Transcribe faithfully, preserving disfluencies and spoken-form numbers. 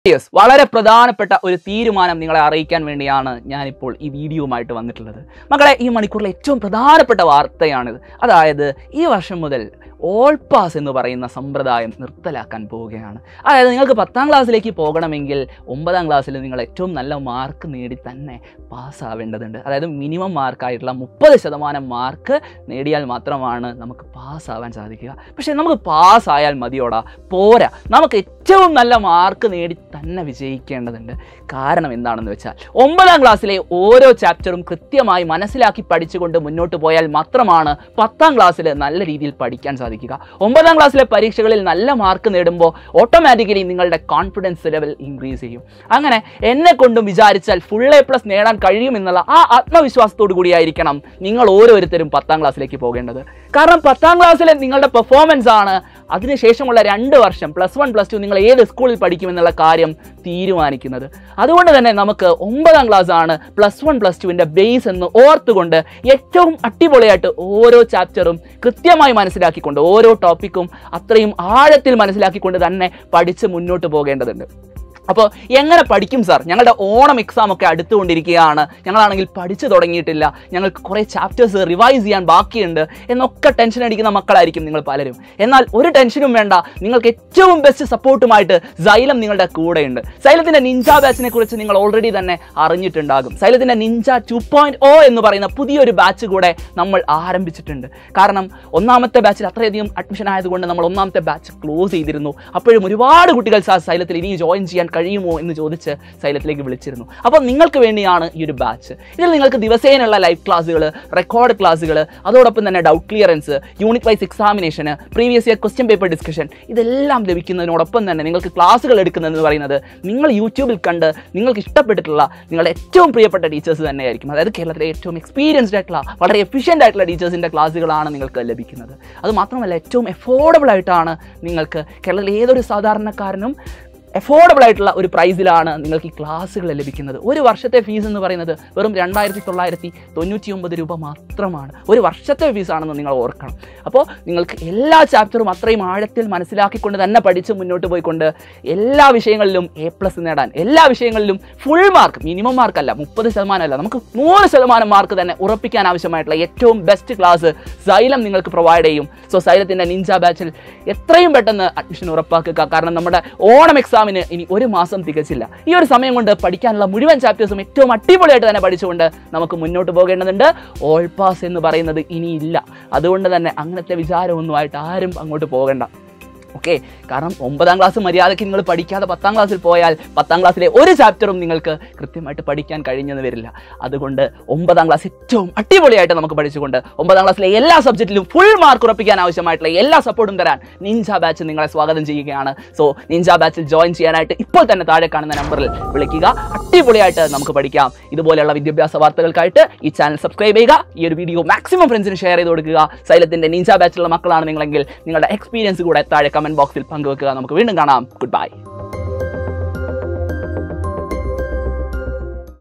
Yes, വളരെ പ്രധാനപ്പെട്ട ഒരു തീരുമാനം നിങ്ങളെ അറിയിക്കാൻ വേണ്ടിയാണ് ഞാനിപ്പോൾ ഈ വീഡിയോയുമായിട്ട് വന്നിട്ടുള്ളത്. മക്കളെ, ഈ മണിക്കൂറിലെ ഏറ്റവും പ്രധാനപ്പെട്ട വാർത്തയാണിത്. അതായത് ഈ വർഷം മുതൽ ഓൾ പാസ് എന്ന് പറയുന്ന സമ്പ്രദായം നിർത്തലാക്കാൻ പോവുകയാണ്. അതായത് നിങ്ങൾക്ക് പത്താം ക്ലാസ്സിലേക്ക് പോകണമെങ്കിൽ ഒമ്പതാം ക്ലാസ്സിൽ നിങ്ങൾ ഏറ്റവും നല്ല മാർക്ക് നേടി തന്നെ പാസ്സാവേണ്ടതുണ്ട്. അതായത് മിനിമം മാർക്കായിട്ടുള്ള മുപ്പത് ശതമാനം മാർക്ക് നേടിയാൽ മാത്രമാണ് നമുക്ക് പാസ്സാവാൻ സാധിക്കുക. പക്ഷേ നമുക്ക് പാസ്സായാൽ മതിയോടാ, പോരാ, നമുക്ക് ഏറ്റവും നല്ല മാർക്ക് നേടി തന്നെ വിജയിക്കേണ്ടതുണ്ട്. കാരണം എന്താണെന്ന് വെച്ചാൽ ഒമ്പതാം ക്ലാസ്സിലെ ഓരോ ചാപ്റ്ററും കൃത്യമായി മനസ്സിലാക്കി പഠിച്ചുകൊണ്ട് മുന്നോട്ട് പോയാൽ മാത്രമാണ് പത്താം ക്ലാസ്സിൽ നല്ല രീതിയിൽ പഠിക്കാൻ സാധിക്കുക. ഒമ്പതാം ക്ലാസ്സിലെ പരീക്ഷകളിൽ നല്ല മാർക്ക് നേടുമ്പോൾ ഓട്ടോമാറ്റിക്കലി നിങ്ങളുടെ കോൺഫിഡൻസ് ലെവൽ ഇൻക്രീസ് ചെയ്യും. അങ്ങനെ എന്നെ കൊണ്ടും വിചാരിച്ചാൽ ഫുൾ എ പ്ലസ് നേടാൻ കഴിയുമെന്നുള്ള ആ ആത്മവിശ്വാസത്തോടു കൂടിയായിരിക്കണം നിങ്ങൾ ഓരോരുത്തരും പത്താം ക്ലാസ്സിലേക്ക് പോകേണ്ടത്. കാരണം പത്താം ക്ലാസ്സിലെ നിങ്ങളുടെ പെർഫോമൻസ് ആണ് അതിനുശേഷമുള്ള രണ്ട് വർഷം പ്ലസ് വൺ പ്ലസ് ടു നിങ്ങൾ ഏത് സ്കൂളിൽ പഠിക്കുമെന്നുള്ള കാര്യം തീരുമാനിക്കുന്നത്. അതുകൊണ്ട് തന്നെ നമുക്ക് ഒമ്പതാം ക്ലാസ് ആണ് പ്ലസ് വൺ പ്ലസ് ടുവിൻ്റെ ബേസ് എന്ന് ഓർത്തുകൊണ്ട് ഏറ്റവും അടിപൊളിയായിട്ട് ഓരോ ചാപ്റ്ററും കൃത്യമായി മനസ്സിലാക്കിക്കൊണ്ട് ഓരോ ടോപ്പിക്കും അത്രയും ആഴത്തിൽ മനസ്സിലാക്കിക്കൊണ്ട് തന്നെ പഠിച്ച് മുന്നോട്ട് പോകേണ്ടതുണ്ട്. അപ്പോൾ എങ്ങനെ പഠിക്കും സാർ? ഞങ്ങളുടെ ഓണം എക്സാം ഒക്കെ അടുത്തുകൊണ്ടിരിക്കുകയാണ്, ഞങ്ങളാണെങ്കിൽ പഠിച്ചു തുടങ്ങിയിട്ടില്ല, ഞങ്ങൾക്ക് കുറേ ചാപ്റ്റേഴ്സ് റിവൈസ് ചെയ്യാൻ ബാക്കിയുണ്ട് എന്നൊക്കെ ടെൻഷൻ അടിക്കുന്ന മക്കളായിരിക്കും നിങ്ങൾ പലരും. എന്നാൽ ഒരു ടെൻഷനും വേണ്ട, നിങ്ങൾക്ക് ഏറ്റവും ബെസ്റ്റ് സപ്പോർട്ടുമായിട്ട് സൈലം നിങ്ങളുടെ കൂടെയുണ്ട്. സൈലത്തിൻ്റെ നിഞ്ച ബാച്ചിനെ കുറിച്ച് നിങ്ങൾ ഓൾറെഡി തന്നെ അറിഞ്ഞിട്ടുണ്ടാകും. സൈലത്തിൻ്റെ നിഞ്ച ടു പോയിന്റ് ഓ എന്ന് പറയുന്ന പുതിയൊരു ബാച്ച് കൂടെ നമ്മൾ ആരംഭിച്ചിട്ടുണ്ട്. കാരണം ഒന്നാമത്തെ ബാച്ചിൽ അത്രയധികം അഡ്മിഷൻ ആയതുകൊണ്ട് നമ്മൾ ഒന്നാമത്തെ ബാച്ച് ക്ലോസ് ചെയ്തിരുന്നു. അപ്പോഴും ഒരുപാട് കുട്ടികൾ സാർ സൈലത്തിൽ ഇനി ജോയിൻ ചെയ്യാൻ കഴിയുമോ എന്ന് ചോദിച്ച് സൈലത്തിലേക്ക് വിളിച്ചിരുന്നു. അപ്പോൾ നിങ്ങൾക്ക് വേണ്ടിയാണ് ഈ ഒരു ബാച്ച്. ഇതിൽ നിങ്ങൾക്ക് ദിവസേനയുള്ള ലൈവ് ക്ലാസ്സുകൾ, റെക്കോർഡ് ക്ലാസ്സുകൾ, അതോടൊപ്പം തന്നെ ഡൗട്ട് ക്ലിയറൻസ്, യൂണിറ്റ് വൈസ് എക്സാമിനേഷന്, previous year question paper discussion, ഇതെല്ലാം ലഭിക്കുന്നതിനോടൊപ്പം തന്നെ നിങ്ങൾക്ക് ക്ലാസ്സുകൾ എടുക്കുന്നതെന്ന് പറയുന്നത് നിങ്ങൾ യൂട്യൂബിൽ കണ്ട് നിങ്ങൾക്ക് ഇഷ്ടപ്പെട്ടിട്ടുള്ള നിങ്ങളുടെ ഏറ്റവും പ്രിയപ്പെട്ട ടീച്ചേഴ്സ് തന്നെയായിരിക്കും. അതായത് കേരളത്തിലെ ഏറ്റവും എക്സ്പീരിയൻസ്ഡ് ആയിട്ടുള്ള വളരെ എഫിഷ്യൻ്റ് ആയിട്ടുള്ള ടീച്ചേഴ്സിൻ്റെ ക്ലാസ്സുകളാണ് നിങ്ങൾക്ക് ലഭിക്കുന്നത്. അതുമാത്രമല്ല ഏറ്റവും എഫോർഡബിൾ ആയിട്ടാണ് നിങ്ങൾക്ക് കേരളത്തിലെ ഏതൊരു സാധാരണക്കാരനും എഫോർഡബിൾ ആയിട്ടുള്ള ഒരു പ്രൈസിലാണ് നിങ്ങൾക്ക് ഈ ക്ലാസ്സുകൾ ലഭിക്കുന്നത്. ഒരു വർഷത്തെ ഫീസ് എന്ന് പറയുന്നത് വെറും രണ്ടായിരത്തി തൊള്ളായിരത്തി തൊണ്ണൂറ്റി ഒമ്പത് രൂപ മാത്രമാണ്. ഒരു വർഷത്തെ ഫീസാണെന്ന് നിങ്ങൾ ഓർക്കണം. അപ്പോൾ നിങ്ങൾക്ക് എല്ലാ ചാപ്റ്ററും അത്രയും ആഴത്തിൽ മനസ്സിലാക്കിക്കൊണ്ട് തന്നെ പഠിച്ച് മുന്നോട്ട് പോയിക്കൊണ്ട് എല്ലാ വിഷയങ്ങളിലും എ പ്ലസ് നേടാൻ, എല്ലാ വിഷയങ്ങളിലും ഫുൾ മാർക്ക്, മിനിമം മാർക്കല്ല, മുപ്പത് ശതമാനം അല്ല, നമുക്ക് നൂറ് ശതമാനം മാർക്ക് തന്നെ ഉറപ്പിക്കാൻ ആവശ്യമായിട്ടുള്ള ഏറ്റവും ബെസ്റ്റ് ക്ലാസ് സൈലം നിങ്ങൾക്ക് പ്രൊവൈഡ് ചെയ്യും. സോ സൈലത്തിൻ്റെ നിഞ്ച ബാച്ചിൽ എത്രയും പെട്ടെന്ന് അഡ്മിഷൻ ഉറപ്പാക്കുക. കാരണം നമ്മുടെ ഓണം എക്സാം ഇനി ഒരു മാസം തികച്ചില്ല. ഈ ഒരു സമയം കൊണ്ട് പഠിക്കാനുള്ള മുഴുവൻ ചാപ്റ്റേഴ്സും ഏറ്റവും അടിപൊളിയായിട്ട് തന്നെ പഠിച്ചുകൊണ്ട് നമുക്ക് മുന്നോട്ട് പോകേണ്ടതുണ്ട്. ഓൾ പാസ് എന്ന് പറയുന്നത് ഇനിയില്ല. അതുകൊണ്ട് തന്നെ അങ്ങനത്തെ വിചാരമൊന്നുമായിട്ട് ആരും അങ്ങോട്ട് പോകണ്ട. ഓക്കെ, കാരണം ഒമ്പതാം ക്ലാസ് മര്യാദയ്ക്ക് നിങ്ങൾ പഠിക്കാതെ പത്താം ക്ലാസ്സിൽ പോയാൽ പത്താം ക്ലാസ്സിലെ ഒരു ചാപ്റ്ററും നിങ്ങൾക്ക് കൃത്യമായിട്ട് പഠിക്കാൻ കഴിഞ്ഞെന്ന് വരില്ല. അതുകൊണ്ട് ഒമ്പതാം ക്ലാസ് ഏറ്റവും അടിപൊളിയായിട്ട് നമുക്ക് പഠിച്ചുകൊണ്ട് ഒമ്പതാം ക്ലാസ്സിലെ എല്ലാ സബ്ജക്റ്റിലും ഫുൾ മാർക്ക് ഉറപ്പിക്കാൻ ആവശ്യമായിട്ടുള്ള എല്ലാ സപ്പോർട്ടും തരാൻ നിഞ്ച ബാച്ച് നിങ്ങളെ സ്വാഗതം ചെയ്യുകയാണ്. സോ നിഞ്ച ബാച്ചിൽ ജോയിൻ ചെയ്യാനായിട്ട് ഇപ്പോൾ തന്നെ താഴെ കാണുന്ന നമ്പറിൽ വിളിക്കുക. അടിപൊളിയായിട്ട് നമുക്ക് പഠിക്കാം. ഇതുപോലെയുള്ള വിദ്യാഭ്യാസ വാർത്തകൾക്കായിട്ട് ഈ ചാനൽ സബ്സ്ക്രൈബ് ചെയ്യുക. ഈ ഒരു വീഡിയോ മാക്സിമം ഫ്രണ്ട്സിന് ഷെയർ ചെയ്ത് കൊടുക്കുക. സൈലത്തിൻ്റെ നിഞ്ച ബാച്ചിലുള്ള മക്കളാണ് നിങ്ങളെങ്കിൽ നിങ്ങളുടെ എക്സ്പീരിയൻസ് കൂടെ താഴെ കമന്റ് ബോക്സിൽ പങ്കുവെക്കുക. നമുക്ക് വീണ്ടും കാണാം. Good by.